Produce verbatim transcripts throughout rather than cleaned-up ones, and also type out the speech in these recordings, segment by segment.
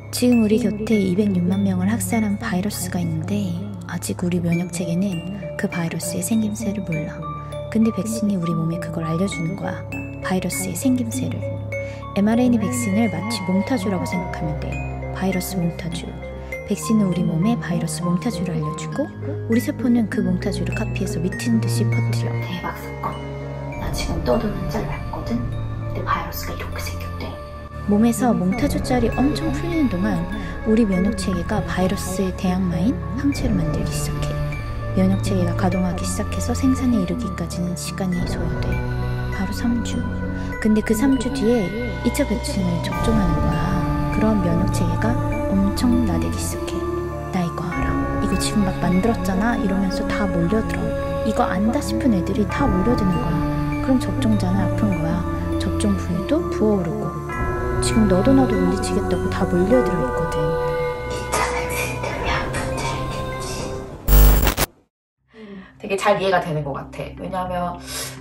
지금 우리 곁에 이백육만 명을 학살한 바이러스가 있는데 아직 우리 면역체계는 그 바이러스의 생김새를 몰라. 근데 백신이 우리 몸에 그걸 알려주는 거야. 바이러스의 생김새를. 엠알엔에이 백신을 마치 몽타주라고 생각하면 돼. 바이러스 몽타주. 백신은 우리 몸에 바이러스 몽타주를 알려주고 우리 세포는 그 몽타주를 카피해서 미친 듯이 퍼뜨려. 대박 사건. 나 지금 떠도는 짤 났거든? 근데 바이러스가 이렇게 생겼대. 몸에서 몽타주짤이 엄청 풀리는 동안 우리 면역체계가 바이러스의 대항마인 항체를 만들기 시작해. 면역체계가 가동하기 시작해서 생산에 이르기까지는 시간이 소요돼. 바로 삼 주. 근데 그 삼 주 뒤에 이 차 백신을 접종하는 거야. 그럼 면역체계가 엄청 나대기 시작해. 나 이거 알아. 이거 지금 막 만들었잖아. 이러면서 다 몰려들어. 이거 안다 싶은 애들이 다 몰려드는 거야. 그럼 접종자는 아픈 거야. 접종 부위도 부어오르고. 지금 너도 나도 물리치겠다고 다 몰려들어 있거든. 이 차 백신 때문에 아픈지 알겠지. 되게 잘 이해가 되는 것 같아. 왜냐하면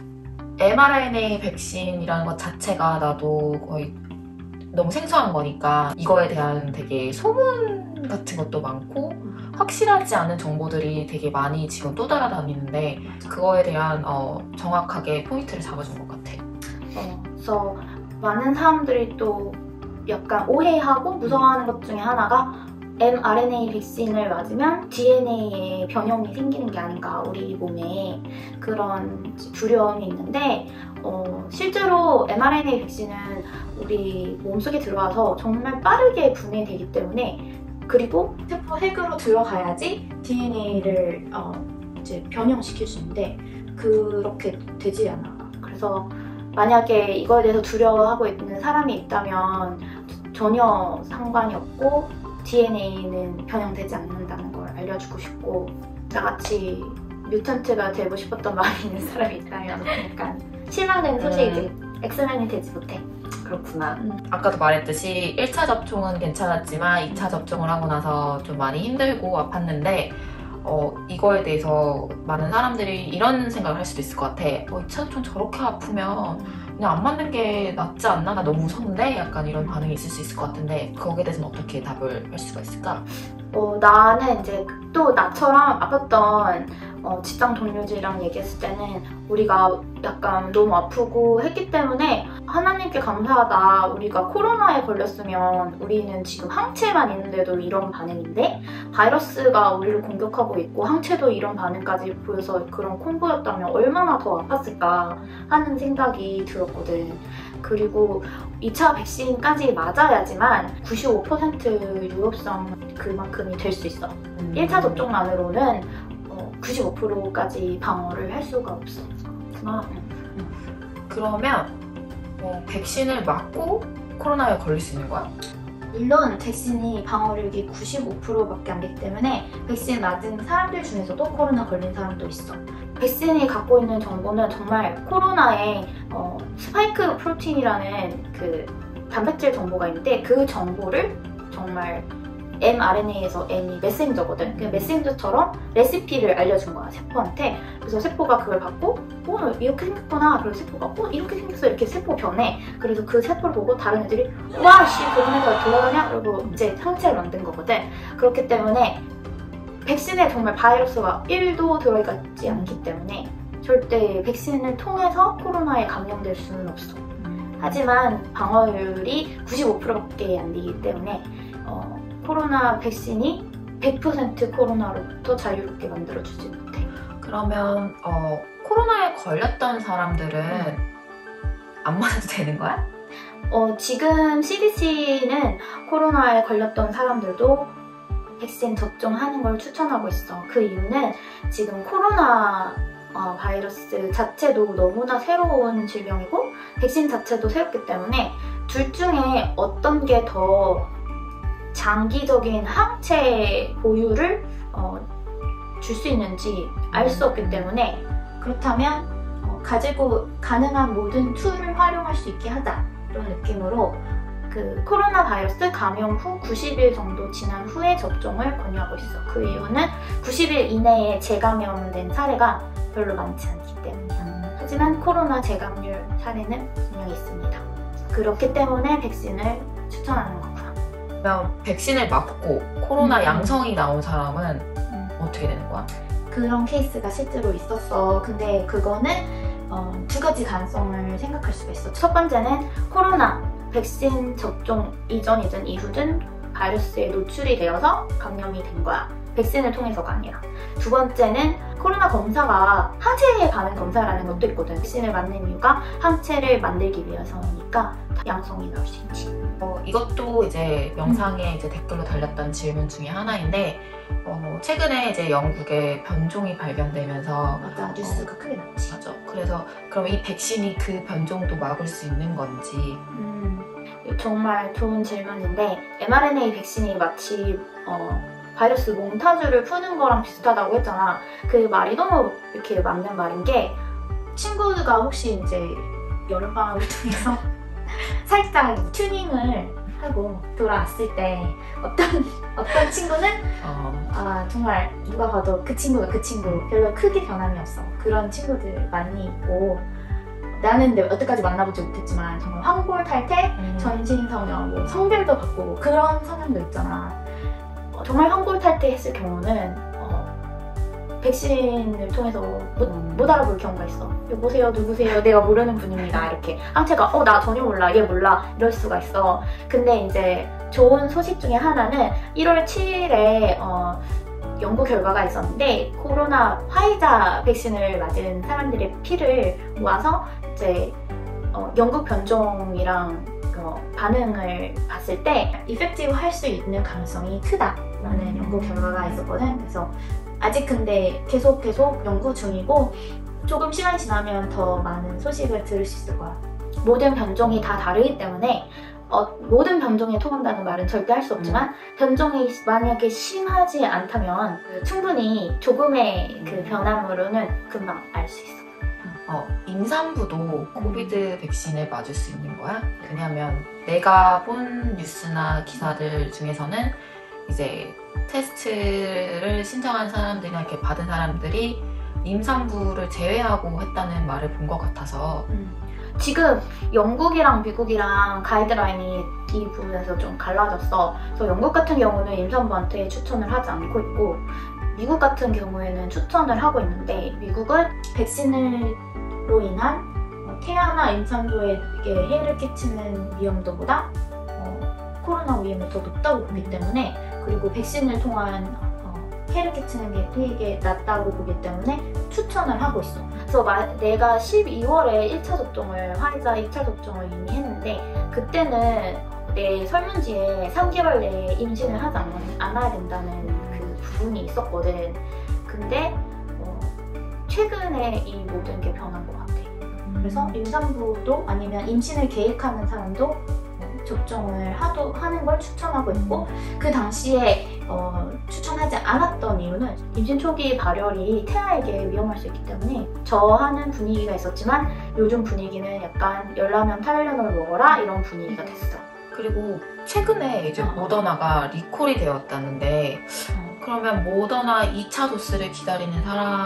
엠알엔에이 백신이라는 것 자체가 나도 거의 너무 생소한 거니까 이거에 대한 되게 소문 같은 것도 많고 확실하지 않은 정보들이 되게 많이 지금 또 따라다니는데 그거에 대한 어, 정확하게 포인트를 잡아준 것 같아. 어, 그래서 많은 사람들이 또 약간 오해하고 무서워하는 것 중에 하나가 엠알엔에이 백신을 맞으면 디엔에이에 변형이 생기는 게 아닌가, 우리 몸에 그런 두려움이 있는데 어, 실제로 엠알엔에이 백신은 우리 몸속에 들어와서 정말 빠르게 분해되기 때문에, 그리고 세포 핵으로 들어가야지 디엔에이를 어, 이제 변형시킬 수 있는데 그렇게 되지 않아. 그래서 만약에 이거에 대해서 두려워하고 있는 사람이 있다면 전혀 상관이 없고 디엔에이는 변형되지 않는다는 걸 알려주고 싶고, 나같이 뮤턴트가 되고 싶었던 마음이 있는 사람이 있다면 약간 실망되는 소식이지. 음. 엑스맨이 되지 못해. 그렇구나. 음. 아까도 말했듯이 일 차 접종은 괜찮았지만 이 차 접종을 하고 나서 좀 많이 힘들고 아팠는데 어, 이거에 대해서 많은 사람들이 이런 생각을 할 수도 있을 것 같아. 어, 이 차 접종 저렇게 아프면 그냥 안 맞는 게 낫지 않나? 나 너무 무서운데? 약간 이런 반응이 있을 수 있을 것 같은데 거기에 대해서는 어떻게 답을 할 수가 있을까? 어, 나는 이제 또 나처럼 아팠던 어, 직장 동료들이랑 얘기했을 때는 우리가 약간 너무 아프고 했기 때문에 하나님께 감사하다. 우리가 코로나에 걸렸으면 우리는 지금 항체만 있는데도 이런 반응인데 바이러스가 우리를 공격하고 있고 항체도 이런 반응까지 보여서 그런 콤보였다면 얼마나 더 아팠을까 하는 생각이 들었거든. 그리고 이 차 백신까지 맞아야지만 구십오 퍼센트 유효성 그만큼이 될 수 있어. 음. 일 차 접종만으로는 어, 구십오 퍼센트까지 방어를 할 수가 없어. 그렇구나. 음. 그러면 어, 백신을 맞고 코로나에 걸릴 수 있는 거야? 물론 백신이 방어력이 구십오 퍼센트밖에 안 되기 때문에 백신 맞은 사람들 중에서도 코로나 걸린 사람도 있어. 백신이 갖고 있는 정보는 정말 코로나에 어, 스파이크 프로틴이라는 그 단백질 정보가 있는데 그 정보를 정말 엠알엔에이에서 M이 메신저거든. 그 메신저처럼 레시피를 알려준 거야, 세포한테. 그래서 세포가 그걸 받고 어 이렇게 생겼구나. 그리고 세포가 어 이렇게 생겼어. 이렇게 세포 변해. 그래서 그 세포를 보고 다른 애들이 와씨 그런 애가 돌아가냐? 그리고 이제 항체를 만든 거거든. 그렇기 때문에 백신에 정말 바이러스가 일도 들어있지 않기 때문에 절대 백신을 통해서 코로나에 감염될 수는 없어. 하지만 방어율이 구십오 퍼센트밖에 안 되기 때문에 어, 코로나 백신이 백 퍼센트 코로나로부터 자유롭게 만들어주지 못해. 그러면 어, 코로나에 걸렸던 사람들은 안 맞아도 되는 거야? 어, 지금 씨디씨는 코로나에 걸렸던 사람들도 백신 접종하는 걸 추천하고 있어. 그 이유는 지금 코로나 어, 바이러스 자체도 너무나 새로운 질병이고 백신 자체도 새롭기 때문에 둘 중에 어떤 게 더 장기적인 항체 보유를 어, 줄 수 있는지 알 수 없기 때문에, 그렇다면 어, 가지고 가능한 모든 툴을 활용할 수 있게 하자 이런 느낌으로 그 코로나 바이러스 감염 후 구십 일 정도 지난 후에 접종을 권유하고 있어. 그 이유는 구십 일 이내에 재감염된 사례가 별로 많지 않기 때문이야. 하지만 코로나 재감염 사례는 분명히 있습니다. 그렇기 때문에 백신을 추천하는 거고요. 그러면 백신을 맞고 코로나 음. 양성이 나온 사람은 음. 어떻게 되는 거야? 그런 케이스가 실제로 있었어. 근데 그거는 어, 두 가지 가능성을 생각할 수가 있어. 첫 번째는 코로나 백신 접종 이전이든 이후든 바이러스에 노출이 되어서 감염이 된 거야. 백신을 통해서가 아니라. 두 번째는 코로나 검사가 항체에 반응 검사라는 것도 있거든. 백신을 맞는 이유가 항체를 만들기 위해서니까 양성이 나올 수 있지. 어, 이것도 이제 영상에 이제 댓글로 달렸던 질문 중에 하나인데 어, 최근에 이제 영국에 변종이 발견되면서 맞아, 뉴스가 크게 났지. 맞아. 그래서 그럼 이 백신이 그 변종도 막을 수 있는 건지. 음, 정말 좋은 질문인데 엠알엔에이 백신이 마치 어, 바이러스 몽타주를 푸는 거랑 비슷하다고 했잖아. 그 말이 너무 이렇게 맞는 말인 게 친구가 혹시 이제 여름방학을 통해서 살짝 튜닝을 하고 돌아왔을 때 어떤 어떤 친구는 어, 아 정말 누가 봐도 그 친구가 그 친구 별로 크게 변함이 없어. 그런 친구들 많이 있고 나는 근데 여태까지 만나보지 못했지만 정말 황골탈태, 음. 전신성형, 뭐 성별도 바꾸고 그런 성향도 있잖아. 어, 정말 황골탈태 했을 경우는 어, 백신을 통해서 못, 못 알아볼 경우가 있어. 여보세요, 누구세요? 내가 모르는 분입니다. 이렇게 항체가 어 나 전혀 몰라, 얘 몰라 이럴 수가 있어. 근데 이제 좋은 소식 중에 하나는 일월 칠일에 어, 연구 결과가 있었는데 코로나 화이자 백신을 맞은 사람들의 피를 모아서 이제 어, 영국 변종이랑 어, 반응을 봤을 때 이펙티브 할 수 있는 가능성이 크다라는 연구 결과가 있었거든. 그래서 아직 근데 계속 계속 연구 중이고 조금 시간이 지나면 더 많은 소식을 들을 수 있을 거야. 모든 변종이 다 다르기 때문에 어, 모든 변종에 통한다는 말은 절대 할 수 없지만 음. 변종이 만약에 심하지 않다면 충분히 조금의 그 변함으로는 금방 알 수 있어. 어, 임산부도 코비드 백신을 맞을 수 있는 거야? 왜냐면 내가 본 뉴스나 기사들 중에서는 이제 테스트를 신청한 사람들이나 이렇게 받은 사람들이 임산부를 제외하고 했다는 말을 본 것 같아서 음. 지금 영국이랑 미국이랑 가이드라인이 이 부분에서 좀 갈라졌어. 그래서 영국 같은 경우는 임산부한테 추천을 하지 않고 있고 미국 같은 경우에는 추천을 하고 있는데 미국은 백신으로 인한 태아나 임산부에게 해를 끼치는 위험도보다 어, 코로나 위험이 더 높다고 보기 때문에 그리고 백신을 통한 어, 해를 끼치는 게 되게 낮다고 보기 때문에 추천을 하고 있어. 그래서 마, 내가 십이월에 일 차 접종을 화이자 이 차 접종을 이미 했는데 그때는 내 설문지에 삼 개월 내에 임신을 하지 않, 않아야 된다는 그 부분이 있었거든. 근데 어, 최근에 이 모든 게 변한 것 같아. 그래서 임산부도 아니면 임신을 계획하는 사람도 접종을 하도, 하는 걸 추천하고 있고 그 당시에 어, 추천하지 않았던 이유는 임신 초기 발열이 태아에게 위험할 수 있기 때문에 저하는 분위기가 있었지만 요즘 분위기는 약간 열나면 타이레놀 먹어라 이런 분위기가 됐어. 그리고 최근에 이제 어. 모더나가 리콜이 되었다는데 어. 그러면 모더나 이 차 도스를 기다리는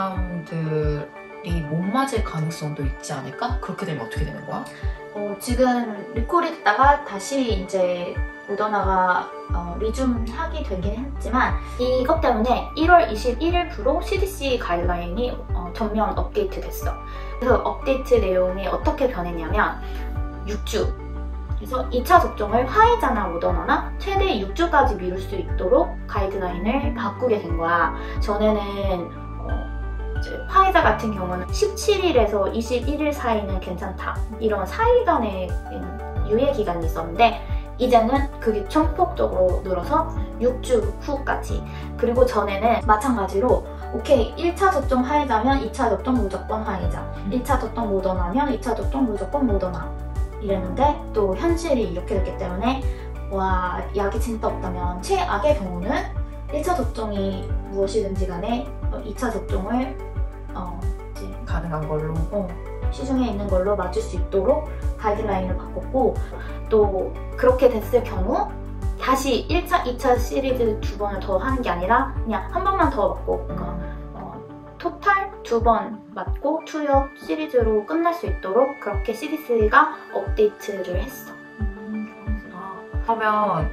사람들이 못 맞을 가능성도 있지 않을까? 그렇게 되면 어떻게 되는 거야? 어, 지금 리콜이 됐다가 다시 이제 모더나가 어, 리줌하게 되긴 했지만 이것 때문에 일월 이십일일부로 씨디씨 가이드라인이 어, 전면 업데이트 됐어. 그래서 업데이트 내용이 어떻게 변했냐면 육 주 그래서 이 차 접종을 화이자나 모더나나 최대 육 주까지 미룰 수 있도록 가이드라인을 바꾸게 된 거야. 전에는 어, 이제 화이자 같은 경우는 십칠일에서 이십일일 사이는 괜찮다. 이런 사이간의 유예 기간이 있었는데 이제는 그게 전폭적으로 늘어서 육 주 후까지. 그리고 전에는 마찬가지로 오케이 일 차 접종 화이자면 이 차 접종 무조건 화이자, 일 차 접종 모더나면 이 차 접종 무조건 모더나 이랬는데 또 현실이 이렇게 됐기 때문에 와 약이 진짜 없다면 최악의 경우는 일 차 접종이 무엇이든지 간에 이 차 접종을 어, 이제 가능한 걸로 어, 시중에 있는 걸로 맞을 수 있도록 가이드라인을 바꿨고 또 그렇게 됐을 경우 다시 일 차, 이 차 시리즈 두 번을 더 하는 게 아니라 그냥 한 번만 더 맞고 그러니까 어, 토탈 두 번 맞고 투여 시리즈로 끝날 수 있도록 그렇게 씨디씨가 업데이트를 했어. 아, 그러면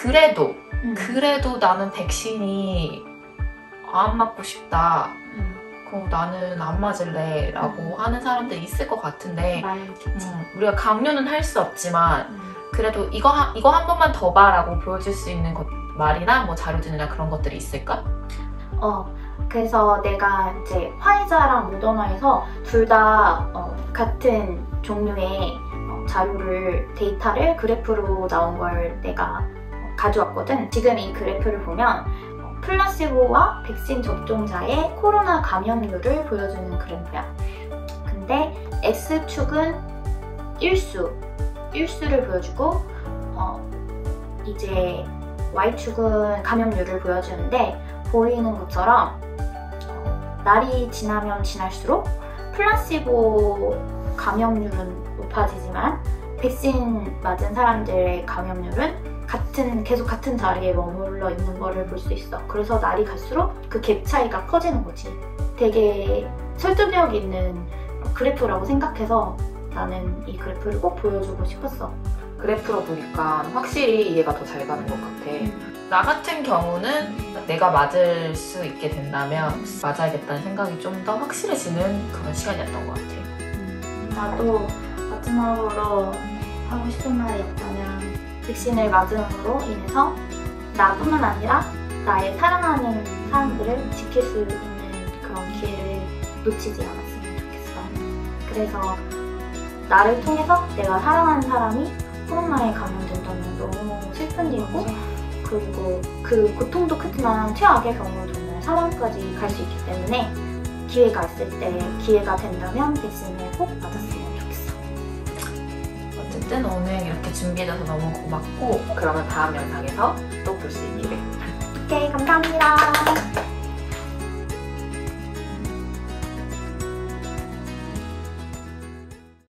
그래도 음. 그래도 나는 백신이 안 맞고 싶다. 음. 그럼 나는 안 맞을래 라고 하는 사람들이 있을 것 같은데 많겠지. 음, 우리가 강요는 할 수 없지만 음. 그래도 이거 한, 이거 한 번만 더 봐라고 보여줄 수 있는 것, 말이나 뭐 자료들이나 그런 것들이 있을까? 어, 그래서 내가 이제 화이자랑 모더나에서 둘 다 어, 같은 종류의 어, 자료를, 데이터를 그래프로 나온 걸 내가 어, 가져왔거든. 지금 이 그래프를 보면 어, 플라시보와 백신 접종자의 코로나 감염률을 보여주는 그래프야. 근데 X축은 일수, 일수를 보여주고 어, 이제 Y축은 감염률을 보여주는데 보이는 것처럼 어, 날이 지나면 지날수록 플라시보 감염률은 높아지지만 백신 맞은 사람들의 감염률은 같은, 계속 같은 자리에 머물러 있는 거를 볼 수 있어. 그래서 날이 갈수록 그 갭 차이가 커지는 거지. 되게 설득력 있는 그래프라고 생각해서 나는 이 그래프를 꼭 보여주고 싶었어. 그래프로 보니까 확실히 이해가 더 잘 가는 것 같아. 나 같은 경우는 내가 맞을 수 있게 된다면 맞아야겠다는 생각이 좀 더 확실해지는 그런 시간이었던 것 같아. 나도 마지막으로 하고 싶은 말이 있다면 백신을 맞음으로 인해서 나뿐만 아니라 나의 사랑하는 사람들을 지킬 수 있는 그런 기회를 놓치지 않았으면 좋겠어. 그래서 나를 통해서 내가 사랑하는 사람이 코로나에 감염된다면 너무 슬픈 일이고, 그리고 그 고통도 크지만 최악의 경우 정말 사망까지 갈 수 있기 때문에 기회가 있을 때, 기회가 된다면 백신을 꼭 맞았으면 좋겠어. 어쨌든 오늘 이렇게 준비해줘서 너무 고맙고, 그러면 다음 영상에서 또 볼 수 있기를. 오케이, 감사합니다.